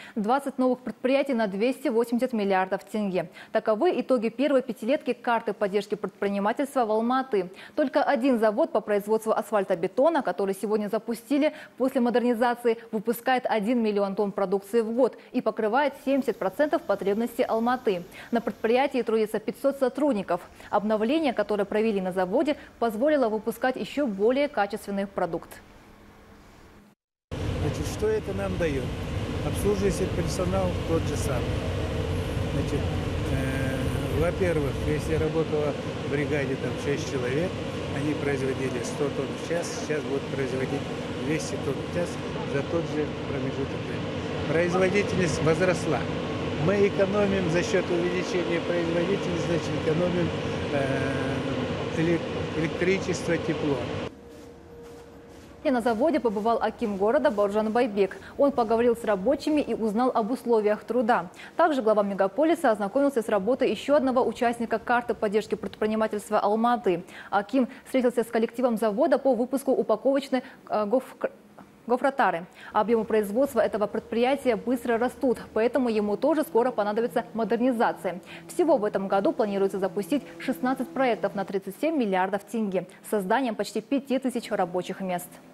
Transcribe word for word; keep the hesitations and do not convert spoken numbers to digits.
двадцать новых предприятий на двести восемьдесят миллиардов тенге. Таковы итоги первой пятилетки карты поддержки предпринимательства в Алма-Аты. Только один завод по производству асфальтобетона, который сегодня запустили после модернизации, выпускает один миллион тонн продукции в год и покрывает семьдесят процентов потребностей Алма-Аты. На предприятии трудится пятьсот сотрудников. Обновление, которое провели на заводе, позволило выпускать еще более качественный продукт. Значит, что это нам дает? Обслуживающий персонал тот же самый. Значит, э, во-первых, если работала в бригаде там шесть человек, они производили сто тонн в час, сейчас будут производить двести тонн в час за тот же промежуток времени. Производительность возросла. Мы экономим за счет увеличения производительности, значит, экономим э, электричество, тепло. И на заводе побывал аким города Бауыржан Байбек. Он поговорил с рабочими и узнал об условиях труда. Также глава мегаполиса ознакомился с работой еще одного участника карты поддержки предпринимательства Алма-Аты. Аким встретился с коллективом завода по выпуску упаковочной э, гоф... гофротары. Объемы производства этого предприятия быстро растут, поэтому ему тоже скоро понадобится модернизация. Всего в этом году планируется запустить шестнадцать проектов на тридцать семь миллиардов тенге с созданием почти пяти тысяч рабочих мест.